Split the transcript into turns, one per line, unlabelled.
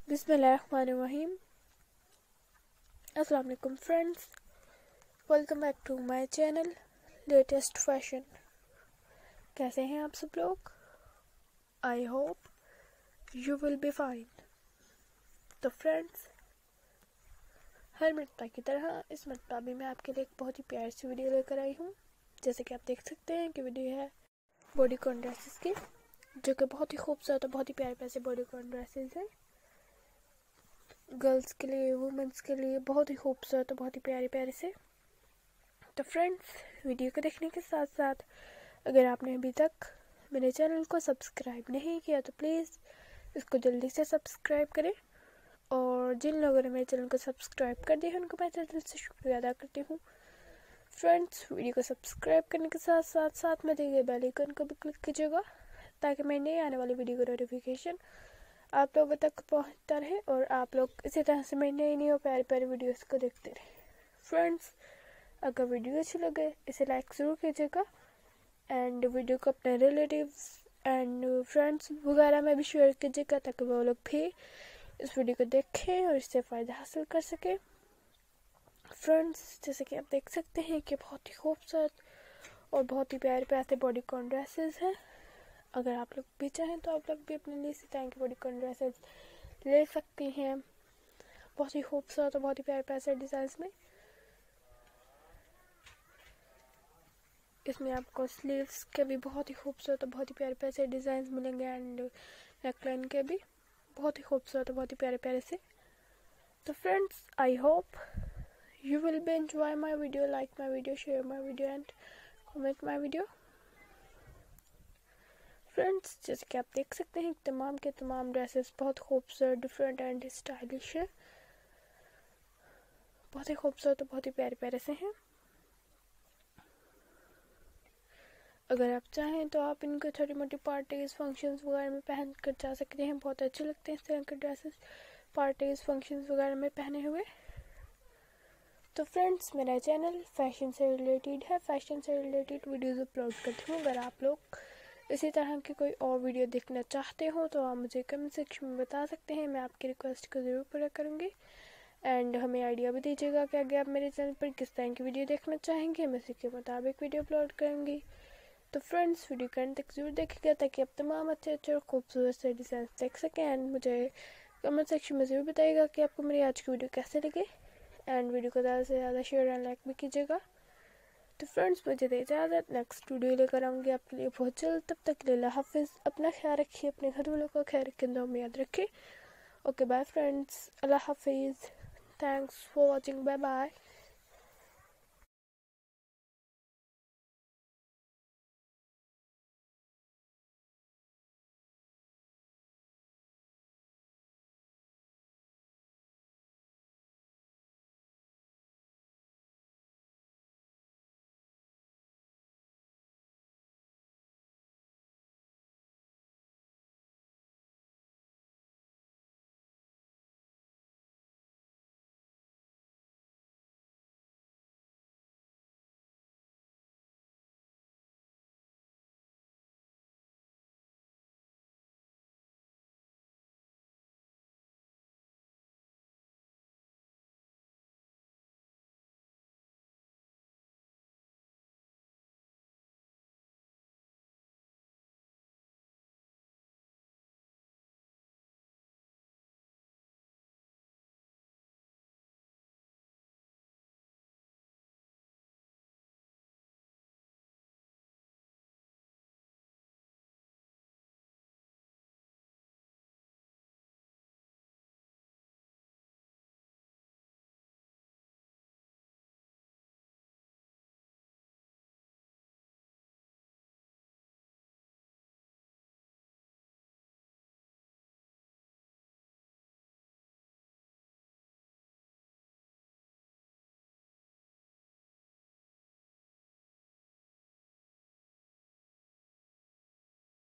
बिस्मिल्लाहिर्रहमानिर्रहीम। अस्सलाम वालेकुम friends, welcome back to my channel latest fashion. कैसे हैं आप सब लोग? I hope you will be fine. तो फ्रेंड्स, हर मरतबा की तरह इस मरतबा भी मैं आपके लिए एक बहुत ही प्यारी सी वीडियो लेकर आई हूँ। जैसे कि आप देख सकते हैं कि वीडियो है बॉडीकॉन ड्रेसेस की, जो कि बहुत ही खूबसूरत और बहुत ही प्यारे प्यारे बॉडीकॉन ड्रेसेस हैं। गर्ल्स के लिए, वुमेंस के लिए बहुत ही खूबसूरत और बहुत ही प्यारे प्यारे से। तो फ्रेंड्स, वीडियो को देखने के साथ साथ अगर आपने अभी तक मेरे चैनल को सब्सक्राइब नहीं किया तो प्लीज़ इसको जल्दी से सब्सक्राइब करें। और जिन लोगों ने मेरे चैनल को सब्सक्राइब कर दिया है उनको मैं दिल से शुक्रिया अदा करती हूँ। फ्रेंड्स, वीडियो को सब्सक्राइब करने के साथ साथ में दिए गए बेल आइकन को भी क्लिक कीजिएगा, ताकि मैं नई आने वाली वीडियो का नोटिफिकेशन आप लोगों तक पहुंचता रहे और आप लोग इसी तरह से मेरी नई नई और प्यारी प्यारी वीडियोस को देखते रहे। फ्रेंड्स, अगर वीडियो अच्छी लगे इसे लाइक ज़रूर कीजिएगा एंड वीडियो को अपने रिलेटिव्स एंड फ्रेंड्स वगैरह में भी शेयर कीजिएगा, ताकि वो लोग भी इस वीडियो को देखें और इससे फ़ायदा हासिल कर सकें। फ्रेंड्स, जैसे कि आप देख सकते हैं कि बहुत ही खूबसूरत और बहुत ही प्यारे प्यारे बॉडीकॉन ड्रेसेस हैं। अगर आप लोग भी चाहें तो आप लोग भी अपने लिए इसी तरह की बॉडीकॉन ड्रेसेस ले सकती हैं, बहुत ही खूबसूरत और बहुत ही प्यारे प्यारे डिज़ाइन में। इसमें आपको स्लीव्स के भी बहुत ही खूबसूरत और बहुत ही प्यारे प्यारे डिज़ाइन मिलेंगे एंड नेकलाइन के भी बहुत ही खूबसूरत और बहुत ही प्यारे प्यारे से। तो friends, I hope you will be enjoy my video, like my video, share my video and comment my video। Friends, जैसे कि आप देख सकते हैं तमाम के तमाम ड्रेसेस बहुत खूबसूरत, डिफरेंट एंड स्टाइलिश है, बहुत ही खूबसूरत और बहुत ही प्यारे प्यारे से हैं। अगर आप चाहें तो आप इनको छोटी मोटी पार्टीज फंक्शंस वगैरह में पहन कर जा सकते हैं। बहुत अच्छे लगते हैं इस तरह के ड्रेसेस पार्टीज फंक्शंस वगैरह में पहने हुए। तो फ्रेंड्स, मेरा चैनल फैशन से रिलेटेड है, फैशन से रिलेटेड वीडियोस अपलोड करती हूँ। अगर आप लोग इसी तरह की कोई और वीडियो देखना चाहते हो तो आप मुझे कमेंट सेक्शन में बता सकते हैं, मैं आपकी रिक्वेस्ट को ज़रूर पूरा करूँगी। एंड हमें आइडिया भी दीजिएगा कि आगे आप मेरे चैनल पर किस तरह की वीडियो देखना चाहेंगे, मैं उसी के मुताबिक वीडियो अपलोड करूँगी। तो फ्रेंड्स, वीडियो का अंत तक जरूर देखिएगा ताकि आप तमाम अच्छे अच्छे और खूबसूरत से डिज़ाइन देख सकें। एंड मुझे कमेंट सेक्शन में ज़रूर बताइएगा कि आपको मेरी आज की वीडियो कैसे लगी एंड वीडियो को ज़्यादा से ज़्यादा शेयर एंड लाइक भी कीजिएगा। तो फ्रेंड्स, मुझे दे इजाज़त, नेक्स्ट वीडियो लेकर आऊँगी आपके लिए बहुत जल्द। तब तक के लिए अल्लाह हाफिज़। अपना ख्याल रखिए, अपने घर वालों का ख्याल रखिए, दुआ में याद रखिए। ओके, बाय फ्रेंड्स, अल्लाह हाफिज़, thanks for watching, bye bye.